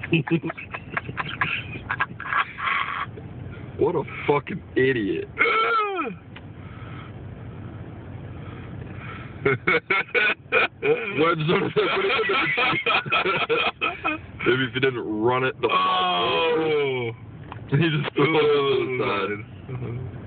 What a fucking idiot. Maybe if he didn't run it the oh. he just threw it to the side.